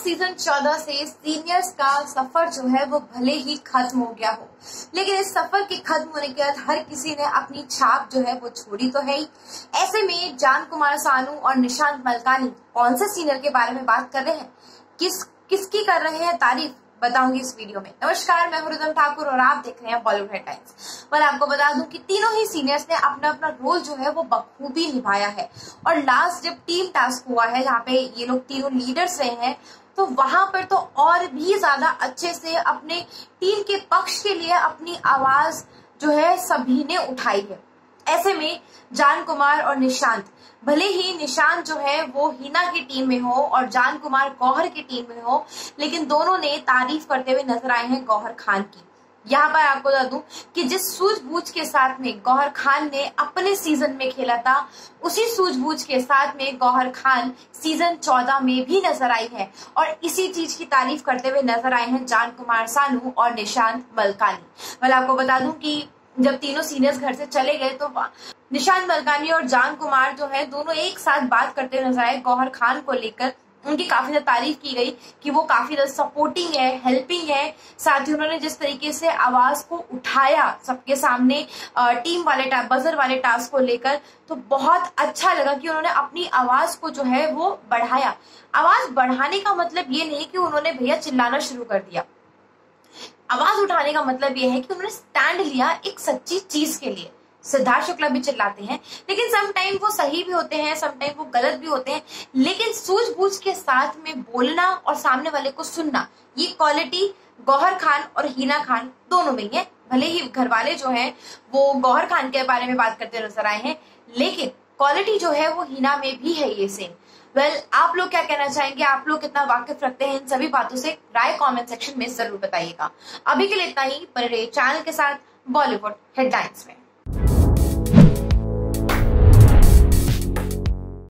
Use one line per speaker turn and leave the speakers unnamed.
Season 14 से seniors का सफर जो है वो भले ही खत्म हो गया हो, लेकिन इस सफर के खत्म होने के बाद हर किसी ने अपनी छाप जो है वो छोड़ी तो है ही। ऐसे में जान कुमार सानू और निशांत मलकानी कौन से सीनियर के बारे में बात कर रहे हैं, किसकी कर रहे हैं तारीफ, बताऊंगी इस वीडियो में। नमस्कार, मैं रिदम ठाकुर और आप देख रहे हैं बॉलीवुड हेडलाइंस। पर आपको बता दूं कि तीनों ही सीनियर्स ने अपना अपना रोल जो है वो बखूबी निभाया है। और लास्ट जब टीम टास्क हुआ है, जहाँ पे ये लोग तीनों लीडर्स रहे हैं, तो वहां पर तो और भी ज्यादा अच्छे से अपने टीम के पक्ष के लिए अपनी आवाज जो है सभी ने उठाई है। ऐसे में जान कुमार और निशांत, भले ही निशांत जो है वो हिना की टीम में हो और जान कुमार गौहर की टीम में हो, लेकिन दोनों ने तारीफ करते हुए नजर आए हैं गौहर खान की। यहाँ पर आपको बता दूं कि जिस सूझबूझ के साथ में गौहर खान ने अपने सीजन में खेला था, उसी सूझबूझ के साथ में गौहर खान सीजन 14 में भी नजर आई है और इसी चीज की तारीफ करते हुए नजर आए हैं जान कुमार सानू और निशांत मलकानी। आपको बता दूं कि जब तीनों सीनियर्स घर से चले गए तो निशांत मलकानी और जान कुमार जो है दोनों एक साथ बात करते नजर आए गौहर खान को लेकर। उनकी काफी ज्यादा तारीफ की गई कि वो काफी ज्यादा सपोर्टिंग है, हेल्पिंग है। साथ ही उन्होंने जिस तरीके से आवाज को उठाया सबके सामने टीम वाले बजर वाले टास्क को लेकर, तो बहुत अच्छा लगा कि उन्होंने अपनी आवाज को जो है वो बढ़ाया। आवाज बढ़ाने का मतलब ये नहीं कि उन्होंने भैया चिल्लाना शुरू कर दिया। आवाज उठाने का मतलब यह है कि उन्होंने स्टैंड लिया एक सच्ची चीज के लिए। सिद्धार्थ शुक्ला भी चिल्लाते हैं, लेकिन सम टाइम वो सही भी होते हैं, सम टाइम वो गलत भी होते हैं, लेकिन सूझबूझ के साथ में बोलना और सामने वाले को सुनना, ये क्वालिटी गौहर खान और हिना खान दोनों में ही है। भले ही घर वाले जो हैं वो गौहर खान के बारे में बात करते नजर आए हैं, लेकिन क्वालिटी जो है वो हिना में भी है ये सेम। आप लोग क्या कहना चाहेंगे? आप लोग कितना वाकिफ रखते हैं इन सभी बातों से? राय कमेंट सेक्शन में जरूर बताइएगा। अभी के लिए इतना ही, पर चैनल के साथ बॉलीवुड हेडलाइंस में।